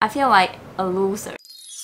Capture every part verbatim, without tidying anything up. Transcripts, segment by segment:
I feel like a loser.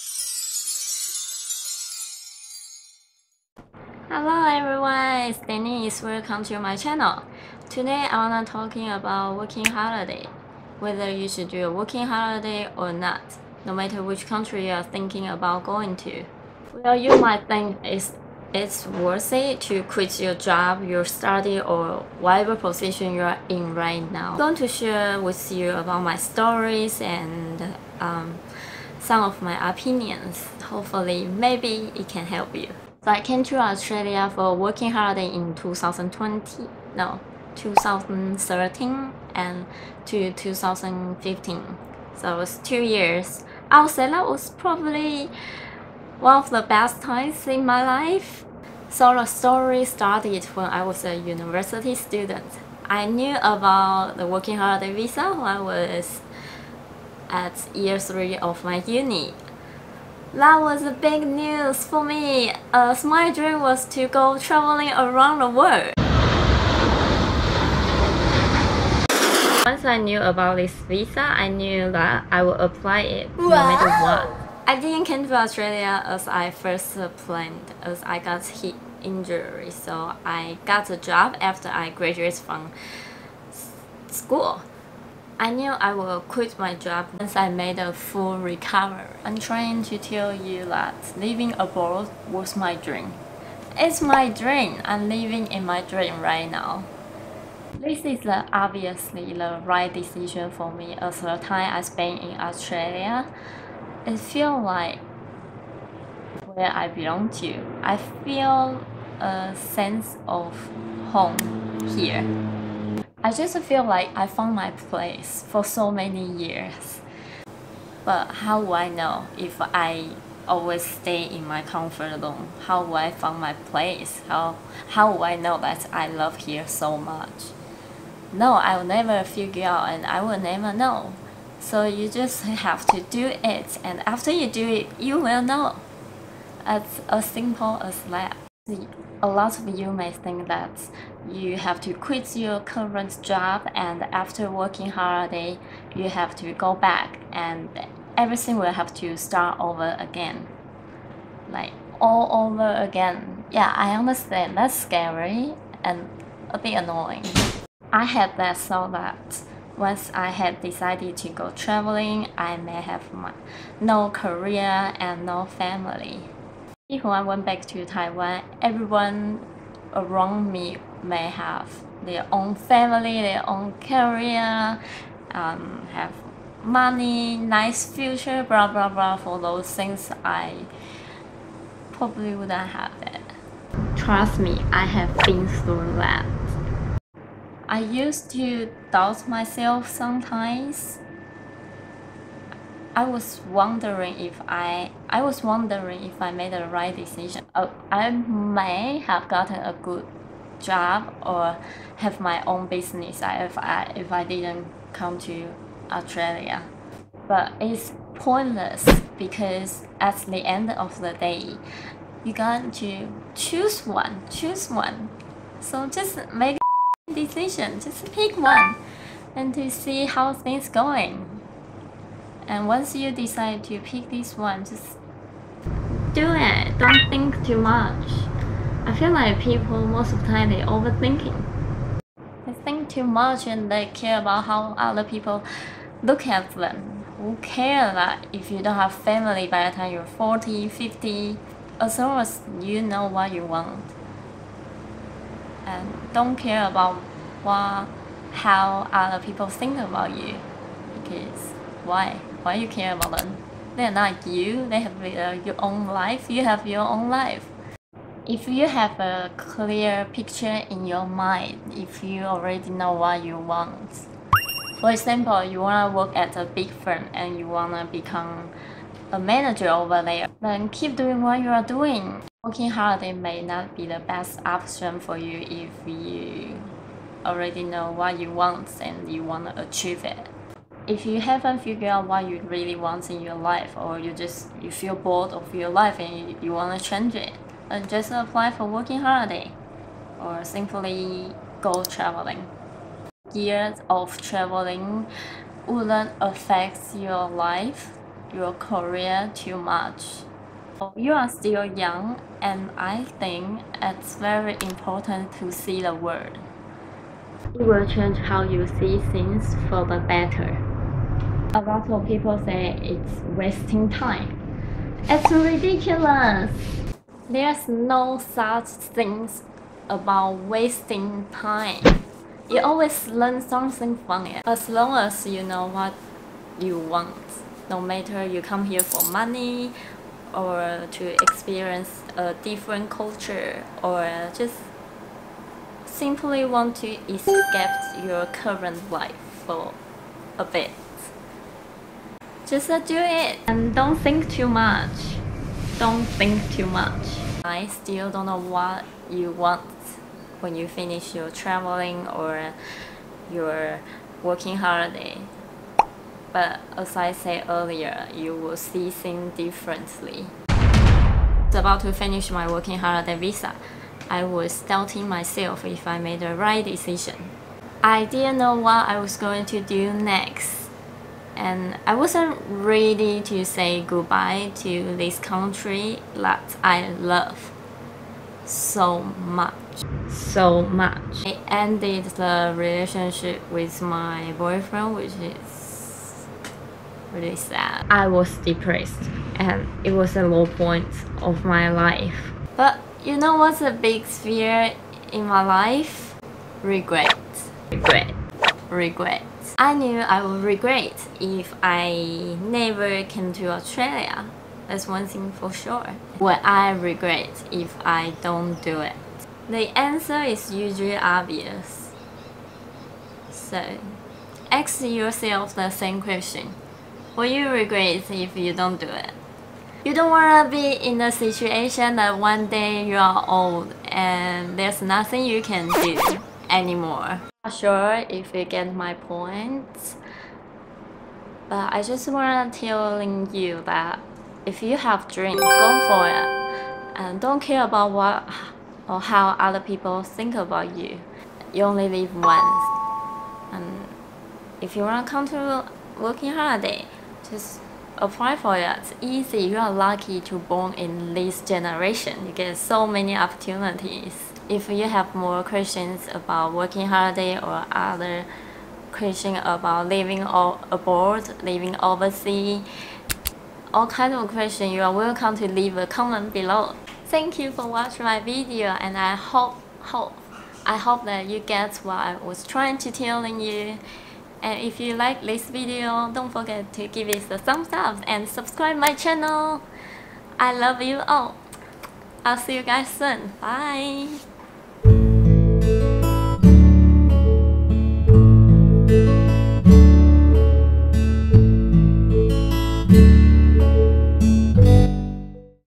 Hello everyone, it's Denise. Welcome to my channel. Today I wanna talking about working holiday. Whether you should do a working holiday or not, no matter which country you are thinking about going to. Well, you might think it's it's worth it to quit your job, your study, or whatever position you are in right now. I'm going to share with you about my stories and um, some of my opinions. Hopefully, maybe it can help you. So I came to Australia for a working holiday in two thousand twenty, no, two thousand thirteen and to two thousand fifteen. So it was two years. I would say that was probably one of the best times in my life. So the story started when I was a university student. I knew about the working holiday visa when I was at year three of my uni. That was a big news for me, as my dream was to go traveling around the world. Once I knew about this visa, I knew that I would apply it no matter what. I didn't come to Australia as I first planned, as I got hit injury, so I got a job after I graduated from school. I knew I will quit my job once I made a full recovery. I'm trying to tell you that living abroad was my dream. It's my dream. I'm living in my dream right now. This is the, obviously the right decision for me, as the time I spent in Australia, it feels like where I belong to. I feel a sense of home here. I just feel like I found my place for so many years. But how do I know if I always stay in my comfort zone? How do I find my place? How, how do I know that I love here so much? No, I will never figure out and I will never know. So you just have to do it, and after you do it, you will know. It's as simple as that. A lot of you may think that you have to quit your current job, and after working holiday, you have to go back and everything will have to start over again. Like all over again. Yeah, I understand that's scary and a bit annoying. I had that thought that once I had decided to go traveling, I may have my, no career and no family. If I went back to Taiwan, everyone around me may have their own family, their own career, um, have money, nice future, blah blah blah. For those things, I probably wouldn't have it. Trust me, I have been through that. I used to doubt myself sometimes. I was wondering if I I was wondering if I made the right decision. Uh, I may have gotten a good job or have my own business if I if I didn't come to Australia. But it's pointless because at the end of the day, you got to choose one. Choose one. So just make a decision. Just pick one, and to see how things going. And once you decide to pick this one, just do it. Don't think too much. I feel like people most of the time they overthinking. They think too much and they care about how other people look at them. Who care that if you don't have family by the time you're forty, fifty, as long as you know what you want. And don't care about what, how other people think about you. Because why? Why you care about them? They're not you. They have uh, your own life. You have your own life. If you have a clear picture in your mind, if you already know what you want. For example, you want to work at a big firm and you want to become a manager over there, then keep doing what you are doing. Working holiday may not be the best option for you if you already know what you want and you want to achieve it. If you haven't figured out what you really want in your life, or you just you feel bored of your life and you, you want to change it, then just apply for working holiday or simply go traveling. Years of traveling wouldn't affect your life your career too much. You are still young, and I think it's very important to see the world. It will change how you see things for the better. A lot of people say it's wasting time. It's ridiculous. There's no such things about wasting time. You always learn something from it. As long as you know what you want. No matter you come here for money or to experience a different culture or just simply want to escape your current life for a bit. Just do it and don't think too much. Don't think too much. I still don't know what you want when you finish your traveling or your working holiday. But as I said earlier, you will see things differently. I was about to finish my working holiday visa. I was doubting myself if I made the right decision. I didn't know what I was going to do next. And I wasn't ready to say goodbye to this country that I love so much. So much. I ended the relationship with my boyfriend, which is really sad. I was depressed and it was a low point of my life. But you know what's a big fear in my life? Regret. Regret. Regret. I knew I would regret if I never came to Australia. That's one thing for sure. What I regret if I don't do it. The answer is usually obvious. So, ask yourself the same question. What you regret if you don't do it? You don't want to be in a situation that one day you are old and there's nothing you can do anymore. Not sure if you get my point, but I just want to tell you that if you have dreams, go for it, and don't care about what or how other people think about you. You only live once, and if you want to come to working holiday, just apply for it. It's easy. You are lucky to born in this generation. You get so many opportunities. If you have more questions about working holiday or other questions about living abroad, living overseas, all kinds of questions, you are welcome to leave a comment below. Thank you for watching my video, and I hope, hope, I hope that you get what I was trying to tell you. And if you like this video, don't forget to give it a thumbs up and subscribe my channel. I love you all. I'll see you guys soon. Bye.